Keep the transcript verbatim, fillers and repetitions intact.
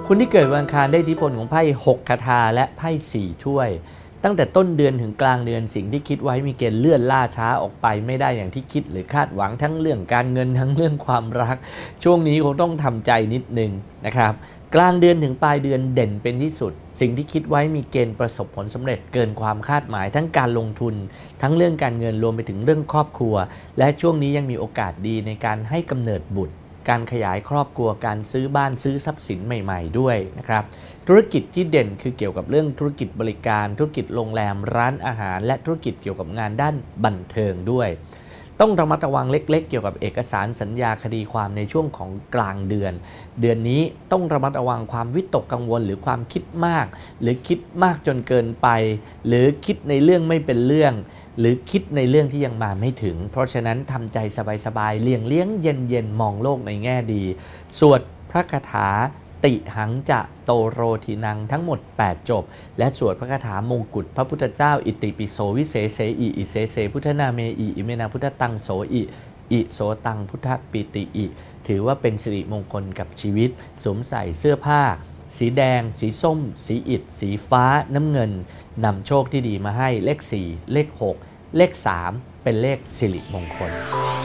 คุณที่เกิดวันอังคารได้อิทธิพลของไพ่หกคาถาและไพ่สี่ถ้วยตั้งแต่ต้นเดือนถึงกลางเดือนสิ่งที่คิดไว้มีเกณฑ์เลื่อนล่าช้าออกไปไม่ได้อย่างที่คิดหรือคาดหวังทั้งเรื่องการเงินทั้งเรื่องความรักช่วงนี้คงต้องทำใจนิดนึงนะครับกลางเดือนถึงปลายเดือนเด่นเป็นที่สุดสิ่งที่คิดไว้มีเกณฑ์ประสบผลสำเร็จเกินความคาดหมายทั้งการลงทุนทั้งเรื่องการเงินรวมไปถึงเรื่องครอบครัวและช่วงนี้ยังมีโอกาสดีในการให้กำเนิดบุตรการขยายครอบครัวการซื้อบ้านซื้อทรัพย์สินใหม่ๆด้วยนะครับธุรกิจที่เด่นคือเกี่ยวกับเรื่องธุรกิจบริการธุรกิจโรงแรมร้านอาหารและธุรกิจเกี่ยวกับงานด้านบันเทิงด้วยต้องระมัดระวังเล็กๆเกี่ยวกับเอกสารสัญญาคดีความในช่วงของกลางเดือนเดือนนี้ต้องระมัดระวังความวิตกกังวลหรือความคิดมากหรือคิดมากจนเกินไปหรือคิดในเรื่องไม่เป็นเรื่องหรือคิดในเรื่องที่ยังมาไม่ถึงเพราะฉะนั้นทำใจสบายๆเลี่ยงเลี้ยงเย็นๆมองโลกในแง่ดีสวดพระคาถาติหังจะโตโรทินังทั้งหมดแปดจบและสวดพระคาถามงกุฎพระพุทธเจ้าอิติปิโสวิเศษเสอิอิเสเสพุทธนาเมอิอิเมนาพุทธตังโสอิอิโสตังพุทธปิติอิถือว่าเป็นสิริมงคลกับชีวิตสวมใส่เสื้อผ้าสีแดงสีส้มสีอิฐสีฟ้าน้ำเงินนำโชคที่ดีมาให้เลขสี่เลขหกเลขสามเป็นเลขสิริมงคล